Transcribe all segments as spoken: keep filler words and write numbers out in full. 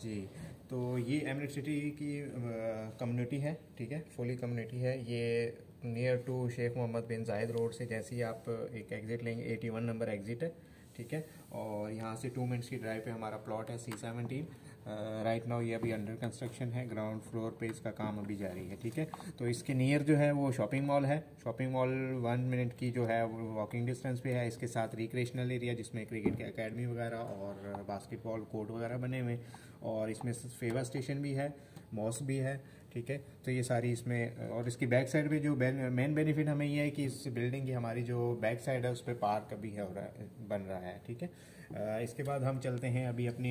जी, तो ये emirate city की कम्युनिटी है, ठीक है, फुली कम्युनिटी है। ये near to Sheikh Mohammed bin Zayed road से जैसे ही आप एक एग्ज़िट लेंगे, इक्यासी नंबर एग्ज़िट है, ठीक है। और यहाँ से टू मिनट्स की ड्राइव पे हमारा प्लॉट है सी सेवनटीन। राइट नाउ ये अभी अंडर कंस्ट्रक्शन है, ग्राउंड फ्लोर पे इसका काम अभी जारी है, ठीक है। तो इसके नियर जो है वो शॉपिंग मॉल है। शॉपिंग मॉल वन मिनट की जो है वो वॉकिंग डिस्टेंस पे है। इसके साथ रिक्रिएशनल एरिया जिसमें क्रिकेट की अकेडमी वगैरह और बास्केटबॉल कोर्ट वगैरह बने हुए, और इसमें फेवा स्टेशन भी है, मॉस भी है, ठीक है। तो ये सारी इसमें, और इसकी बैक साइड पे जो मेन बेनिफिट हमें ये है कि इस बिल्डिंग की हमारी जो बैक साइड है उस पर पार्क अभी है, हो रहा है, बन रहा है, ठीक है। इसके बाद हम चलते हैं अभी अपनी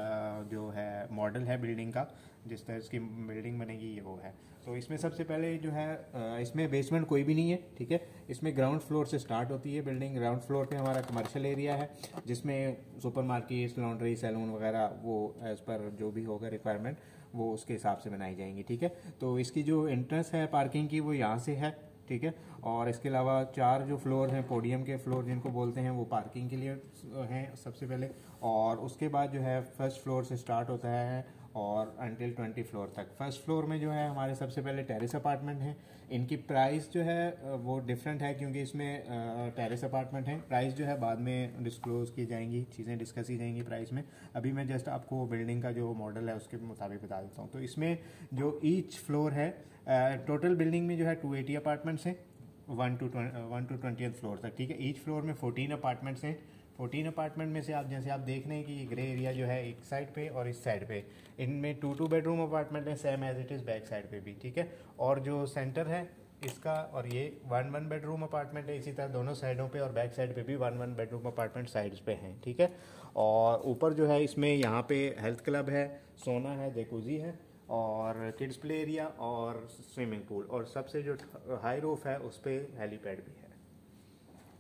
जो है मॉडल है बिल्डिंग का, जिस तरह की बिल्डिंग बनेगी ये वो है। तो इसमें सबसे पहले जो है इसमें बेसमेंट कोई भी नहीं है, ठीक है। इसमें ग्राउंड फ्लोर से स्टार्ट होती है बिल्डिंग। ग्राउंड फ्लोर पे हमारा कमर्शियल एरिया है जिसमें सुपरमार्केट, लॉन्ड्री, सैलून वगैरह वो एज पर जो भी होगा रिक्वायरमेंट वो उसके हिसाब से बनाई जाएंगी, ठीक है। तो इसकी जो एंट्रेंस है पार्किंग की वो यहाँ से है, ठीक है। और इसके अलावा चार जो फ्लोर हैं, पोडियम के फ्लोर जिनको बोलते हैं, वो पार्किंग के लिए हैं सबसे पहले। और उसके बाद जो है फर्स्ट फ्लोर से स्टार्ट होता है और अंटिल ट्वेंटी फ्लोर तक। फर्स्ट फ्लोर में जो है हमारे सबसे पहले टेरेस अपार्टमेंट हैं। इनकी प्राइस जो है वो डिफरेंट है क्योंकि इसमें टेरेस अपार्टमेंट है। प्राइस जो है बाद में डिस्क्लोज की जाएंगी, चीज़ें डिस्कस की जाएंगी प्राइस में। अभी मैं जस्ट आपको बिल्डिंग का जो मॉडल है उसके मुताबिक बता देता हूँ। तो इसमें जो ईच फ्लोर है, टोटल बिल्डिंग में जो है टू एटी अपार्टमेंट्स हैं, one two one two twenty floor तक, ठीक है। ईच फ्लोर में फोर्टीन अपार्टमेंट्स हैं। फोर्टीन अपार्टमेंट में से आप जैसे आप देख रहे हैं कि ये ग्रे एरिया जो है एक साइड पे और इस साइड पे, इनमें टू टू बेडरूम अपार्टमेंट है, same as it is back side पे भी, ठीक है। और जो सेंटर है इसका, और ये वन वन बेडरूम अपार्टमेंट है। इसी तरह दोनों साइडों पे और बैक साइड पे भी one one bedroom apartment sides पे हैं, ठीक है। और ऊपर जो है इसमें यहाँ पे हेल्थ क्लब है, सोना है, जैकुजी है, और किड्स प्ले एरिया और स्विमिंग पूल, और सबसे जो हाई रूफ है उस पर हेलीपैड भी है,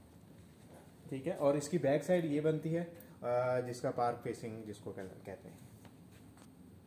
ठीक है। और इसकी बैक साइड ये बनती है जिसका पार्क फेसिंग जिसको कहते हैं।